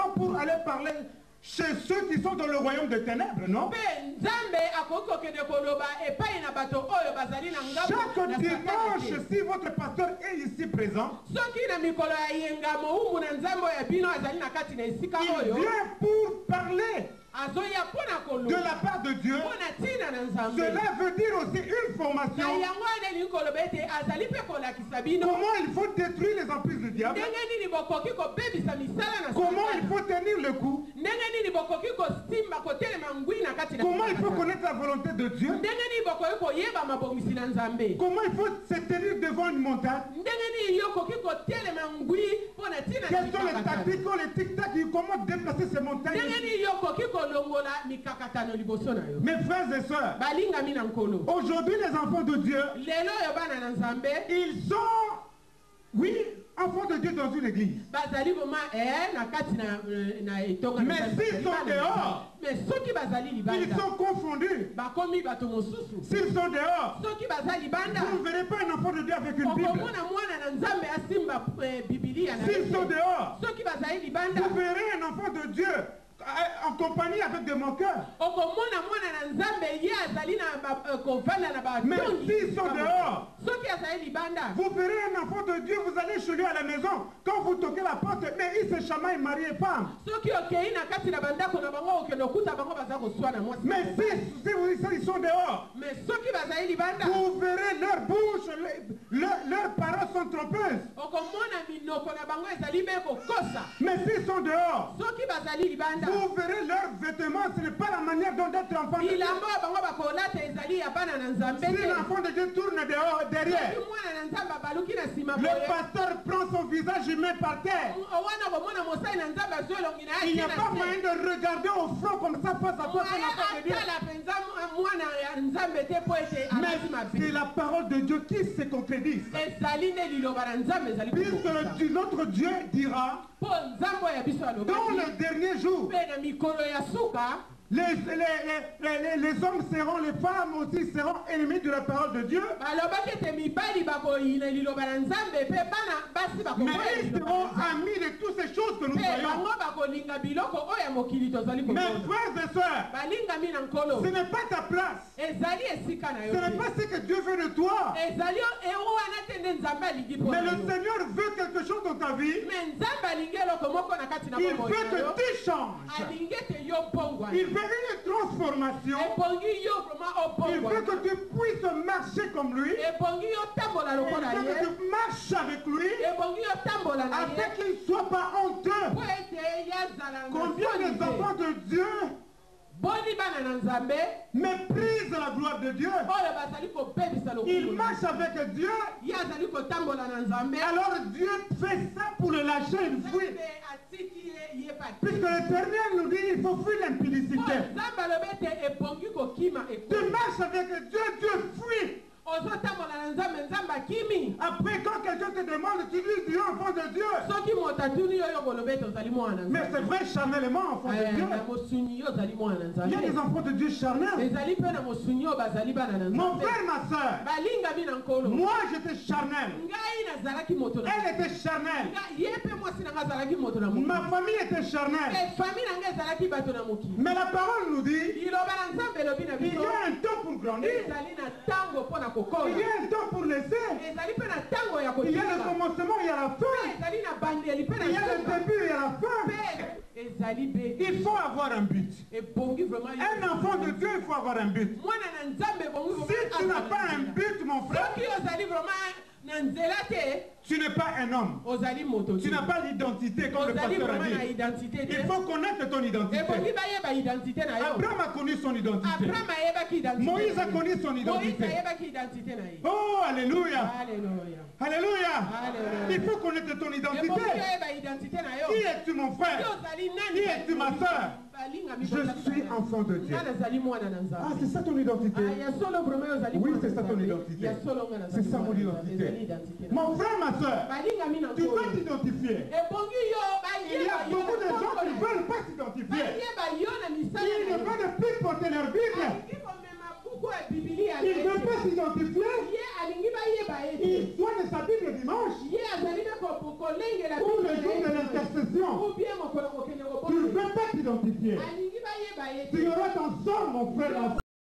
raison pour aller parler chez ceux qui sont dans le royaume des ténèbres, non? Chaque dimanche, si votre pasteur est ici présent, il vient pour parler de la part de Dieu. Cela veut dire aussi une formation. Comment il faut détruire les emprises du diable. Comment il faut tenir le coup. Comment il faut connaître la volonté de Dieu. Comment il faut se tenir devant une montagne. Quelles sont les tactiques, les tic-tac, comment déplacer ces montagnes. Mes frères et sœurs, aujourd'hui les enfants de Dieu, ils sont, oui, enfants de Dieu dans une église. Mais s'ils sont dehors, ils sont confondus. S'ils sont dehors, vous ne verrez pas un enfant de Dieu avec une Bible. S'ils sont dehors, vous verrez un enfant de Dieu en compagnie avec des moqueurs. Mais s'ils sont dehors, vous verrez un enfant de Dieu, vous allez chez lui à la maison. Quand vous toquez la porte, mais il se chamaille mari et femme. Mais s'ils sont dehors, vous verrez leur bouche, leurs paroles sont trompeuses. Mais s'ils sont dehors, vous verrez leurs vêtements, ce n'est pas la manière dont d'être enfant de Dieu. Si l'enfant de Dieu tourne dehors, derrière, le pasteur prend son visage, il met par terre. Il n'y a pas moyen de regarder au front comme ça face à toi. Mais c'est la parole de Dieu qui se concrétise. Puisque notre Dieu dira, dans le dernier jour, les hommes seront, les femmes aussi seront ennemis de la parole de Dieu. Mais ils seront amis de toutes ces choses que nous voyons. Mes frères et sœurs, ce n'est pas ta place. Ce n'est pas ce que Dieu veut de toi. Mais le Seigneur veut quelque chose dans ta vie. Il veut que tu changes. Il veut une transformation. Il veut que tu puisses marcher comme lui. Il veut que tu marches avec lui. Afin qu'il ne soit pas honteux. Combien les enfants de Dieu méprisent la gloire de Dieu. Ils marchent avec Dieu. Alors Dieu fait ça pour le lâcher, il fuit. Puisque l'Éternel nous dit il faut fuir l'impudicité. Tu marches avec Dieu, Dieu fuit. Après, quand quelqu'un te demande, tu lui dis enfant de Dieu. Mais c'est vrai charnellement, enfant de Dieu. Il y a des enfants de Dieu charnels. Mon frère, ma soeur, moi j'étais charnel. Elle était charnelle. Ma famille était charnelle. Mais la parole nous dit il y a un temps pour grandir. Il y a un temps pour laisser. Il y a le commencement, il y a la fin. Il y a le début, il y a la fin. Il faut avoir un but. Un enfant de Dieu, il faut avoir un but. Si tu n'as pas un but, mon frère, tu n'es pas un homme. Tu n'as pas l'identité comme le pasteur a dit. Il faut connaître ton identité. Abraham a connu son identité. Moïse a connu son identité. Oh, alléluia. Alléluia. Il faut connaître ton identité. Qui es-tu, mon frère? Qui es-tu, ma soeur? Je suis enfant de Dieu. Ah, c'est ça ton identité? Oui, c'est ça ton identité. C'est ça mon identité. Mon frère, ma soeur, tu dois t'identifier. Il y a beaucoup de gens qui ne veulent pas s'identifier. Ils ne veulent plus porter leur Bible. Il ne veut pas s'identifier. Il soigne sa Bible dimanche. Ou le jour de l'intercession. t'identifier. Tu auras ton sort, mon frère.